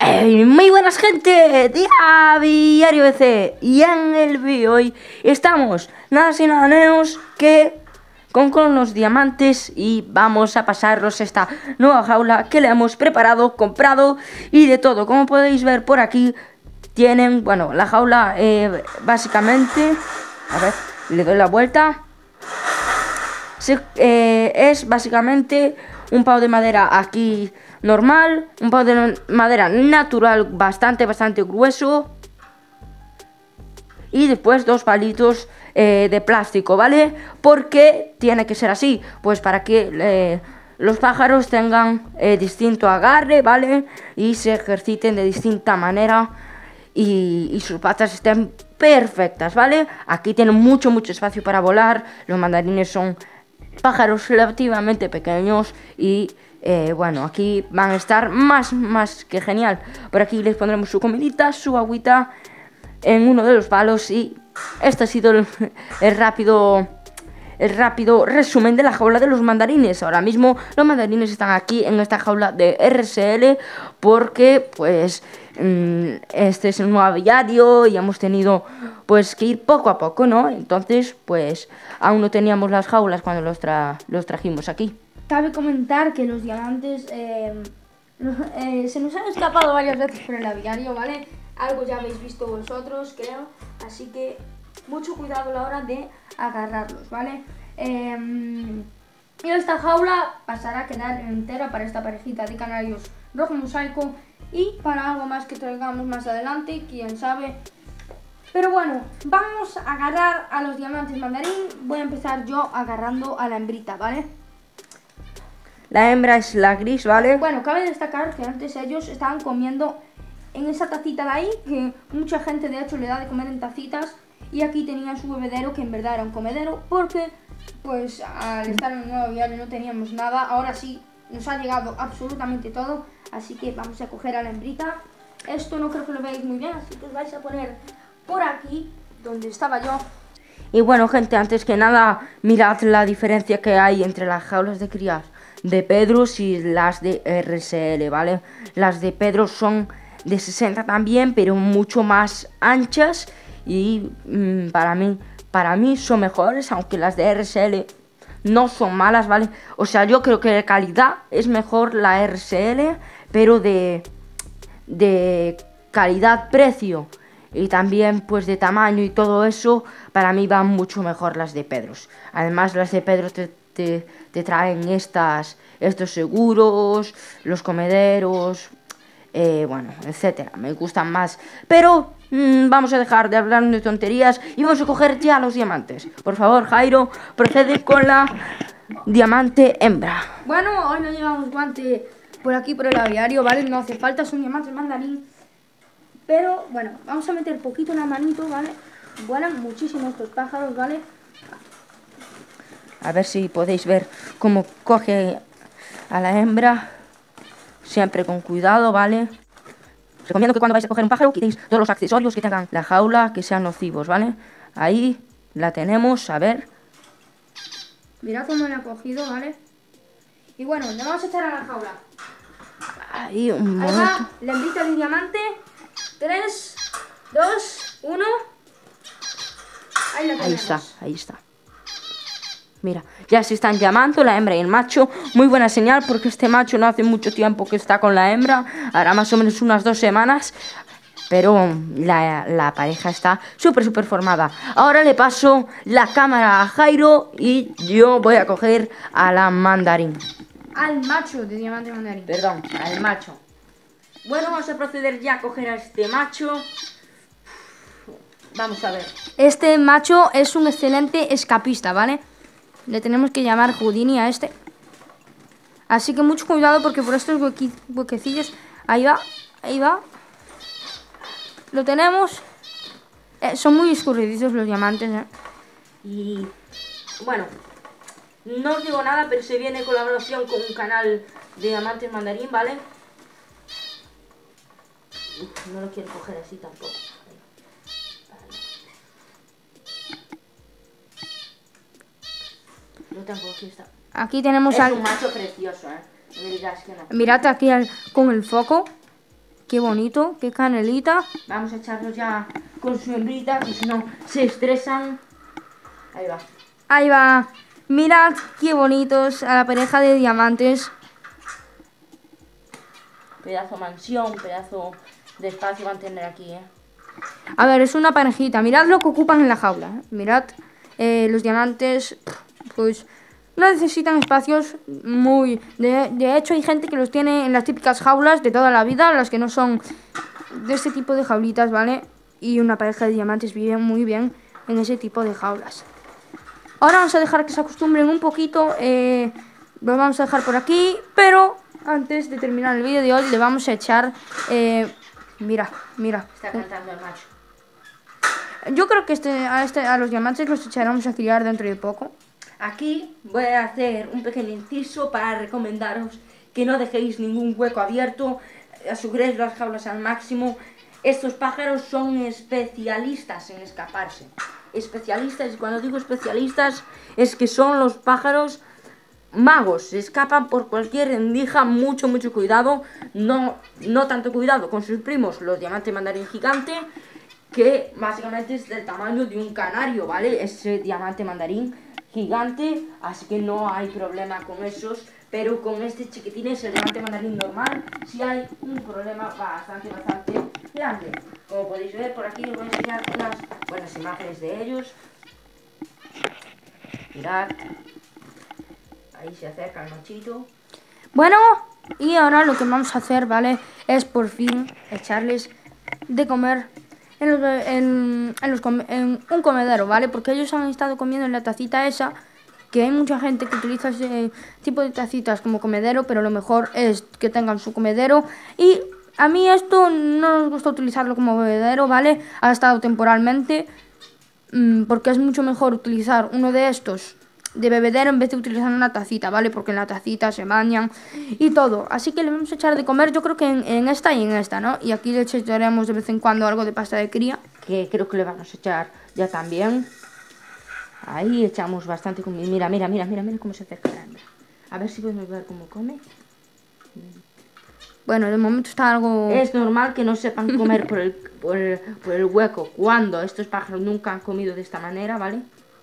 Muy buenas gente, Diario BC. Y en el vídeo hoy estamos nada sin nada menos que con los diamantes. Y vamos a pasarlos esta nueva jaula que le hemos preparado, comprado y de todo. Como podéis ver por aquí tienen, bueno, la jaula básicamente, a ver, le doy la vuelta. Es básicamente un palo de madera aquí normal, un palo de madera natural bastante grueso y después dos palitos de plástico, ¿vale? ¿Por qué tiene que ser así? Pues para que los pájaros tengan distinto agarre, ¿vale? Y se ejerciten de distinta manera y sus patas estén perfectas, ¿vale? Aquí tienen mucho espacio para volar. Los mandarines son pájaros relativamente pequeños y bueno, aquí van a estar más que genial. Por aquí les pondremos su comidita, su agüita en uno de los palos. Y este ha sido el rápido resumen de la jaula de los mandarines. Ahora mismo los mandarines están aquí en esta jaula de RSL porque pues este es el nuevo diario y hemos tenido pues que ir poco a poco, ¿no? Entonces pues aún no teníamos las jaulas cuando los trajimos aquí. Cabe comentar que los diamantes se nos han escapado varias veces por el aviario, ¿vale? Algo ya habéis visto vosotros, creo. Así que mucho cuidado a la hora de agarrarlos, ¿vale? Y esta jaula pasará a quedar entera para esta parejita de canarios rojo mosaico y para algo más que traigamos más adelante, quién sabe. Pero bueno, vamos a agarrar a los diamantes mandarín. Voy a empezar yo agarrando a la hembrita, ¿vale? La hembra es la gris, ¿vale? Bueno, cabe destacar que antes ellos estaban comiendo en esa tacita de ahí, que mucha gente de hecho le da de comer en tacitas. Y aquí tenían su bebedero, que en verdad era un comedero, porque pues al estar en el nuevo diario no teníamos nada. Ahora sí, nos ha llegado absolutamente todo, así que vamos a coger a la hembrita. Esto no creo que lo veáis muy bien, así que os vais a poner por aquí, donde estaba yo. Y bueno gente, antes que nada, mirad la diferencia que hay entre las jaulas de crías de Pedros y las de RSL, ¿vale? Las de Pedro son de 60 también, pero mucho más anchas. Y para mí son mejores, aunque las de RSL no son malas, ¿vale? O sea, yo creo que de calidad es mejor la RSL, pero de calidad-precio y también pues de tamaño y todo eso, para mí van mucho mejor las de Pedros. Además, las de Pedros te traen estos seguros, los comederos, bueno, etcétera. Me gustan más, pero vamos a dejar de hablar de tonterías y vamos a coger ya los diamantes. Por favor, Jairo, procede con la diamante hembra. Bueno, hoy no llevamos guante por aquí por el aviario, ¿vale? No hace falta, son diamantes mandarín. Pero bueno, vamos a meter poquito en la manito, ¿vale? Vuelan muchísimo estos pájaros, ¿vale? A ver si podéis ver cómo coge a la hembra. Siempre con cuidado, ¿vale? Recomiendo que cuando vais a coger un pájaro quitéis todos los accesorios que tengan la jaula, que sean nocivos, ¿vale? Ahí la tenemos, a ver. Mirad cómo la ha cogido, ¿vale? Y bueno, le vamos a echar a la jaula. Ahí, un Ahí momento. va, la hembrita de diamante. 3, 2, 1. Ahí la tenemos. Ahí está. Mira, ya se están llamando la hembra y el macho. Muy buena señal porque este macho no hace mucho tiempo que está con la hembra. Ahora más o menos unas 2 semanas. Pero la pareja está súper formada. Ahora le paso la cámara a Jairo y yo voy a coger a la mandarín. Al macho de diamante mandarín. Perdón, al macho. Bueno, vamos a proceder ya a coger a este macho. Vamos a ver. Este macho es un excelente escapista, ¿vale? Le tenemos que llamar Houdini a este. Así que mucho cuidado porque por estos huequecillos. Ahí va. Lo tenemos. Son muy escurridizos los diamantes, ¿eh? Y bueno, no os digo nada, pero se viene colaboración con un canal de diamantes mandarín, ¿vale? No lo quiero coger así tampoco. Lo tengo, aquí está. Aquí tenemos es un macho precioso, ¿eh? No me digas que no. Mirad aquí con el foco. qué bonito, qué canelita. Vamos a echarlos ya con su hembrita, que si no se estresan. Ahí va. Ahí va. Mirad qué bonitos a la pareja de diamantes. Pedazo mansión, pedazo de espacio van a tener aquí, A ver, es una parejita. Mirad lo que ocupan en la jaula. Mirad, los diamantes, pues no necesitan espacios muy... De hecho, hay gente que los tiene en las típicas jaulas de toda la vida, las que no son de este tipo de jaulitas, ¿vale? Y una pareja de diamantes vive muy bien en ese tipo de jaulas. Ahora vamos a dejar que se acostumbren un poquito. Los vamos a dejar por aquí, pero antes de terminar el vídeo de hoy le vamos a echar... mira. Está cantando el macho. Yo creo que a los diamantes los echaremos a criar dentro de poco. Aquí voy a hacer un pequeño inciso para recomendaros que no dejéis ningún hueco abierto, aseguréis las jaulas al máximo. Estos pájaros son especialistas en escaparse. Especialistas, y cuando digo especialistas es que son los pájaros magos, se escapan por cualquier rendija. Mucho cuidado, no tanto cuidado con sus primos, los diamante mandarín gigante, que básicamente es del tamaño de un canario, ¿vale? Ese diamante mandarín gigante, así que no hay problema con esos, pero con este chiquitín es el diamante mandarín normal, sí hay un problema bastante grande. Como podéis ver por aquí os voy a enseñar unas buenas imágenes de ellos. Mirad, ahí se acerca el machito. Bueno, y ahora lo que vamos a hacer, ¿vale? Es por fin echarles de comer en un comedero, ¿vale? Porque ellos han estado comiendo en la tacita esa, que hay mucha gente que utiliza ese tipo de tacitas como comedero, pero lo mejor es que tengan su comedero. Y a mí esto no nos gusta utilizarlo como bebedero, ¿vale? Ha estado temporalmente, porque es mucho mejor utilizar uno de estos de bebedero en vez de utilizar una tacita, ¿vale? Porque en la tacita se bañan y todo. Así que le vamos a echar de comer, yo creo que en esta y en esta, ¿no? Y aquí le echaremos de vez en cuando algo de pasta de cría, que creo que le vamos a echar ya también. Ahí echamos bastante comida. Mira cómo se acerca la hembra. A ver si podemos ver cómo come. Bueno, de momento está algo... Es normal que no sepan comer por el hueco cuando estos pájaros nunca han comido de esta manera, ¿vale?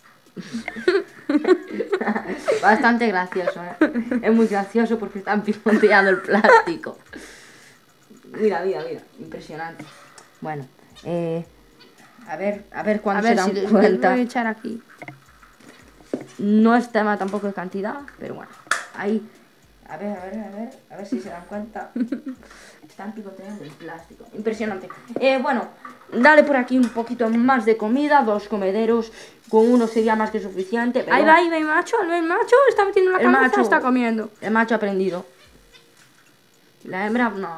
Bastante gracioso, ¿eh? Es muy gracioso porque están pisoteando el plástico. Mira, impresionante. Bueno, a ver cuándo se dan cuenta. Voy a echar aquí. No es tema tampoco de cantidad, pero bueno, ahí. A ver si se dan cuenta. Están picoteando el plástico. Impresionante. Bueno, dale por aquí un poquito más de comida, 2 comederos. Con uno sería más que suficiente. Pero ahí va el macho, está metiendo la cabeza, está comiendo. El macho ha aprendido. La hembra no.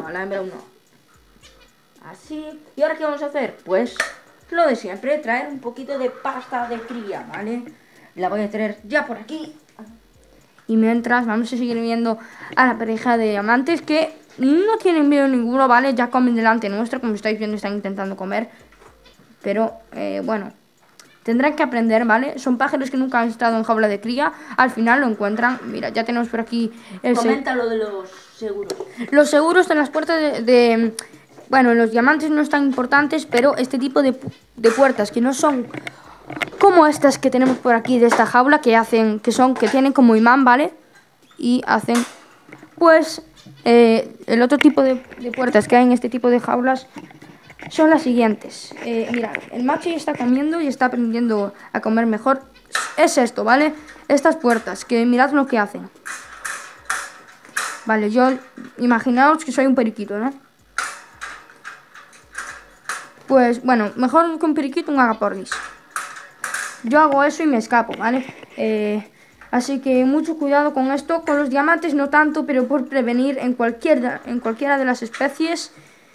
Así. ¿Y ahora qué vamos a hacer? Pues lo de siempre, traer un poquito de pasta de cría, ¿vale? La voy a traer ya por aquí. Y mientras vamos a seguir viendo a la pareja de diamantes que no tienen miedo ninguno, ¿vale? Ya comen delante nuestro, como estáis viendo, están intentando comer. Pero, bueno, tendrán que aprender, ¿vale? Son pájaros que nunca han estado en jaula de cría. Al final lo encuentran. Mira, ya tenemos por aquí... Comenta lo de los seguros. Los seguros en las puertas de... Bueno, los diamantes no es tan importantes, pero este tipo de puertas que no son... como estas que tenemos por aquí de esta jaula, que tienen como imán, ¿vale? Y hacen, pues, el otro tipo de puertas que hay en este tipo de jaulas son las siguientes. Mirad, el macho ya está comiendo y está aprendiendo a comer mejor. Es esto, ¿vale? Estas puertas, que mirad lo que hacen. Vale, imaginaos que soy un periquito, ¿no? Pues, bueno, mejor que un periquito, un agapornis. Yo hago eso y me escapo, ¿vale? Así que mucho cuidado con esto. Con los diamantes no tanto, pero por prevenir en cualquiera de las especies,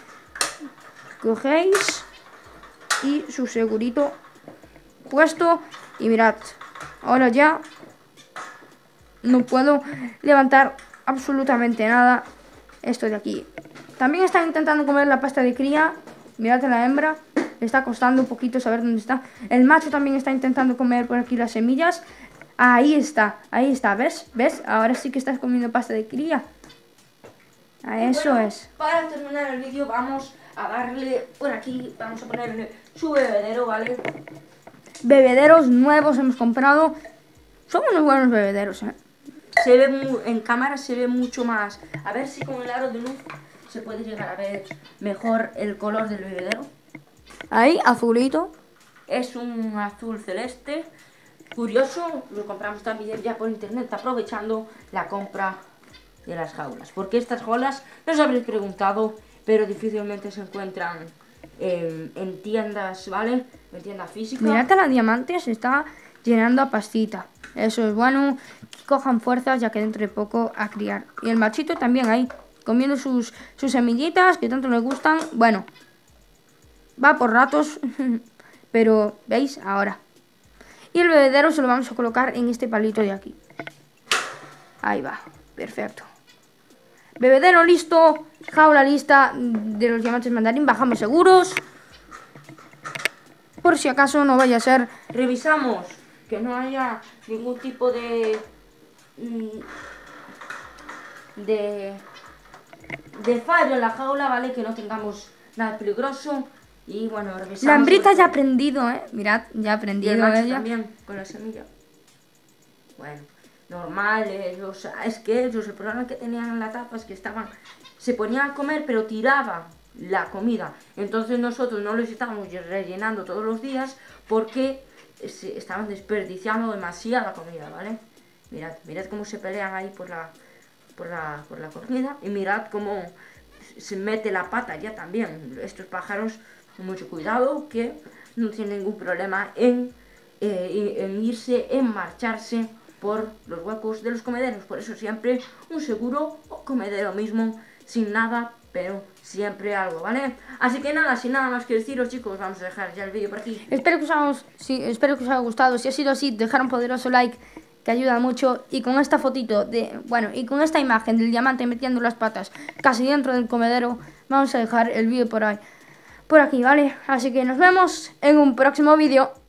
cogéis y su segurito puesto. Y mirad, ahora ya no puedo levantar absolutamente nada. Esto de aquí. También están intentando comer la pasta de cría. Mirad a la hembra. Le está costando un poquito saber dónde está. El macho también está intentando comer por aquí las semillas. Ahí está, ¿ves? Ahora sí que estás comiendo pasta de cría. Eso Bueno, es. para terminar el vídeo vamos a darle por aquí, vamos a ponerle su bebedero, ¿vale? Bebederos nuevos hemos comprado. Son unos buenos bebederos, ¿eh? Se ve en cámara se ve mucho más. A ver si con el aro de luz se puede llegar a ver mejor el color del bebedero. Ahí, azulito. Es un azul celeste. Curioso, lo compramos también ya por internet, aprovechando la compra de las jaulas. Porque estas jaulas, no os habréis preguntado, pero difícilmente se encuentran en tiendas, ¿vale? En tiendas físicas. Mirad a la diamante, se está llenando a pastita. Eso es bueno, que cojan fuerzas ya que dentro de poco a criar. Y el machito también ahí, comiendo sus semillitas que tanto le gustan. Bueno, va por ratos, pero ¿veis? Ahora. Y el bebedero se lo vamos a colocar en este palito de aquí. Ahí va, perfecto. Bebedero listo, jaula lista de los diamantes mandarín, bajamos seguros. Por si acaso no vaya a ser. Revisamos que no haya ningún tipo de fallo en la jaula, ¿vale? Que no tengamos nada peligroso. Y bueno, revisamos. La hembrita ya ha aprendido, Mirad, ya ha aprendido y el macho ella. también, con la semilla. Bueno, normal, es que ellos, el problema que tenían en la tapa es que se ponían a comer, pero tiraba la comida. Entonces nosotros no los estábamos rellenando todos los días porque estaban desperdiciando demasiada comida, ¿vale? Mirad cómo se pelean ahí por la comida, y mirad cómo se mete la pata ya también. Estos pájaros, con mucho cuidado, que no tienen ningún problema en irse, en marcharse por los huecos de los comederos. Por eso siempre un seguro comedero mismo, sin nada, pero siempre algo, ¿vale? Así que nada, sin nada más que deciros, chicos, vamos a dejar ya el vídeo por aquí. Espero que os haya gustado. Si ha sido así, dejar un poderoso like, que ayuda mucho. Y con esta fotito y con esta imagen del diamante metiendo las patas casi dentro del comedero, vamos a dejar el vídeo por aquí, ¿vale? Así que nos vemos en un próximo vídeo.